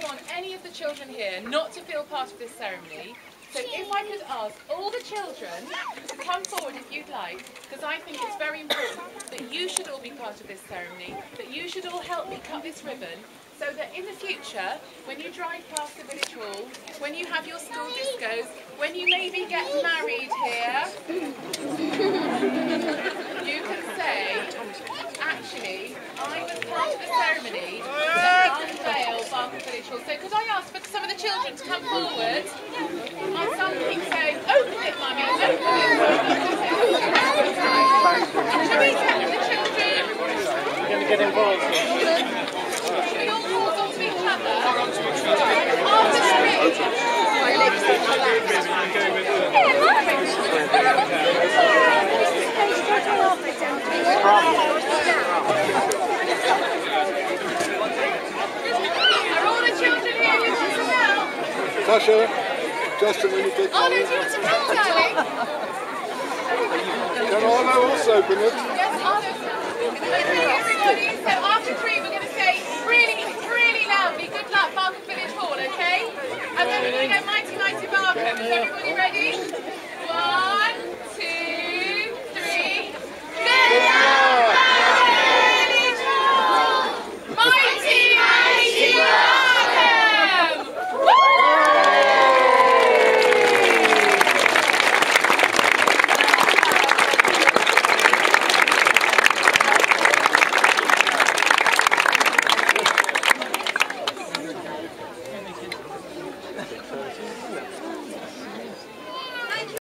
want any of the children here not to feel part of this ceremony. So if I could ask all the children to come forward if you'd like, because I think it's very important that you should all be part of this ceremony, that you should all help me cut this ribbon, so that in the future, when you drive past the village hall, when you have your school discos, when you maybe get married here, you can say, actually, I was part of the ceremony that unveiled Barcombe Village Hall. So could I ask for some of the children to come forward? On something saying, open it, mummy, open it. Shall we get the children? We're going to get involved. Should we all pause onto each other? After the speech. Are all the children here? You want some help? Natasha, Justin, when you get Oh, no, do you want some help, darling? Can Arlo also open it? Yes, Arlo. Okay, everybody. So after 3, we're going to say really, really loudly, good luck, Barcombe Village Hall, okay? And then we're going to go mighty, mighty Barcombe. Is everybody ready? 1,